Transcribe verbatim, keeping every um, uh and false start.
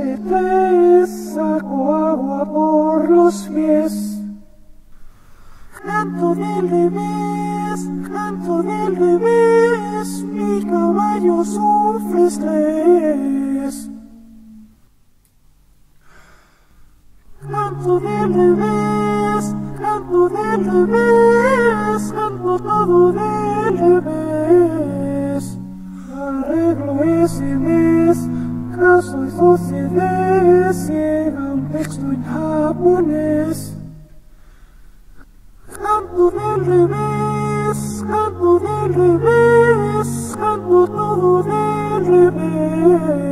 de tres, saco agua por los pies. Canto del revés, canto del revés, mi caballo sufre estrés. Canto del revés, canto del revés, canto todo del revés. Arreglo ese mes, caso y sociedad, llega un texto en japonés. Canto del revés, canto del revés, canto todo del revés.